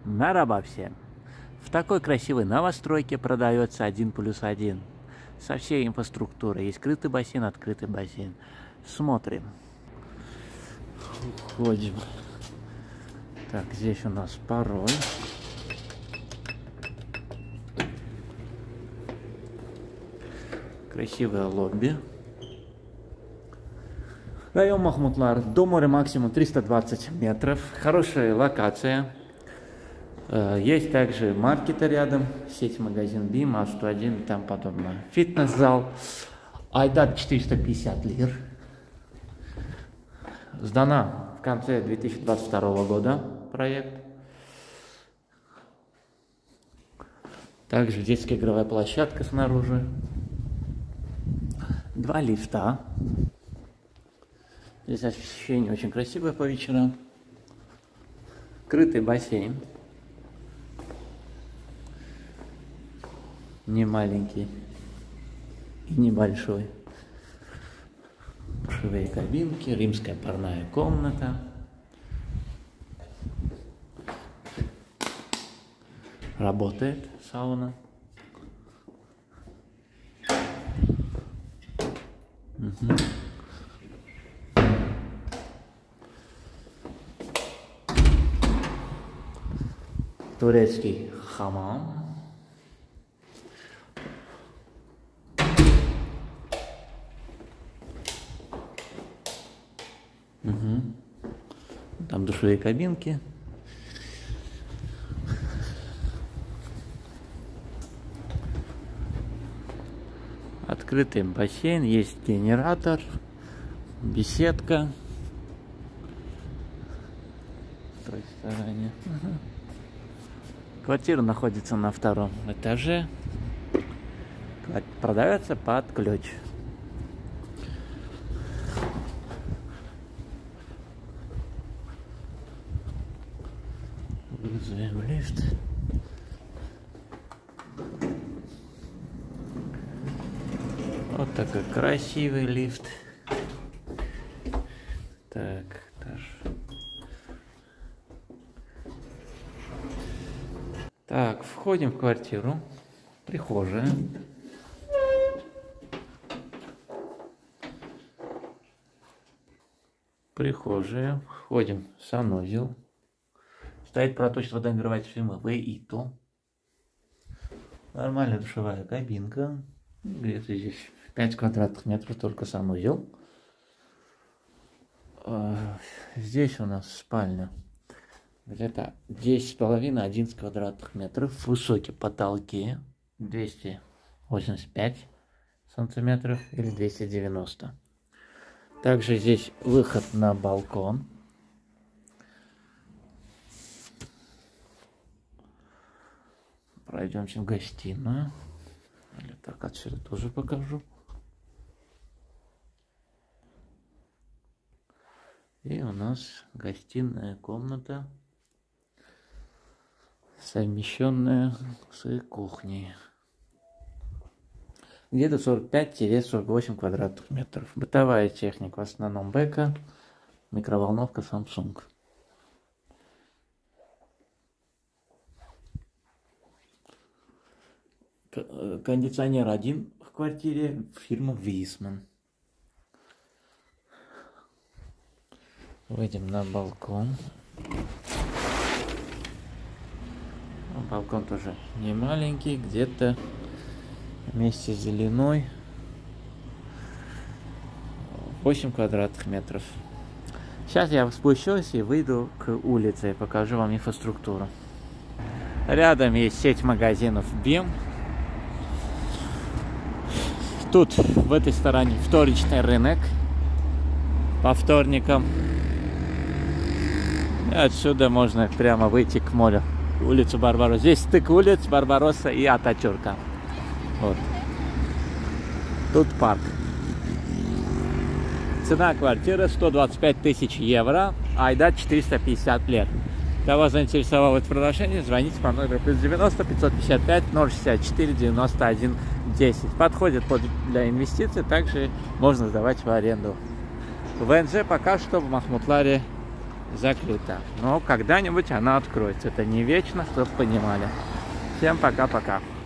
Мераба всем! В такой красивой новостройке продается 1+1. Со всей инфраструктурой. Есть скрытый бассейн, открытый бассейн. Смотрим. Уходим. Так, здесь у нас пароль. Красивое лобби. Район Махмутлар. До моря максимум 320 метров. Хорошая локация. Есть также маркеты рядом. Сеть магазин БИМ, А101 и тому подобное. Фитнес-зал. Айдат 450 лир. Сдана в конце 2022 года проект. Также детская игровая площадка снаружи. 2 лифта. Здесь освещение очень красивое по вечерам. Крытый бассейн. Не маленький и небольшой. Душевые кабинки, римская парная комната. Работает сауна. Угу. Турецкий хамам. Угу. Там душевые кабинки. Открытый бассейн, есть генератор, беседка. В той стороне. Угу. Квартира находится на 2-м этаже. Продается под ключ. Вызовем лифт. Вот такой красивый лифт. Так, этаж. Так, входим в квартиру. Прихожая. Прихожая. Входим в санузел. Стоит проточный водонагреватель фирмы Веито. Нормальная душевая кабинка. Где-то здесь 5 квадратных метров, только санузел. Здесь у нас спальня. Где-то 10,5-11 квадратных метров. Высокие потолки. 285 сантиметров или 290. Также здесь выход на балкон. Пройдемте в гостиную. Или так, отсюда тоже покажу. И у нас гостиная комната, совмещенная с кухней. Где-то 45-48 квадратных метров. Бытовая техника, в основном Бека, микроволновка Samsung. Кондиционер один в квартире, фирма Висман. Выйдем на балкон. Балкон тоже не маленький, где-то вместе с длиной 8 квадратных метров. Сейчас я спущусь и выйду к улице и покажу вам инфраструктуру. Рядом есть сеть магазинов БИМ. Тут, в этой стороне, вторичный рынок по вторникам. И отсюда можно прямо выйти к морю. Улицу Барбаросса. Здесь стык улиц Барбаросса и Ататюрка. Вот. Тут парк. Цена квартиры 125 тысяч евро. Айдат 450 лир. Кого заинтересовало это предложение, звоните по номеру +90 555 064 91 10. Подходит для инвестиций, также можно сдавать в аренду. В ВНЖ пока что в Махмутларе закрыта. Но когда-нибудь она откроется. Это не вечно, чтобы понимали. Всем пока-пока.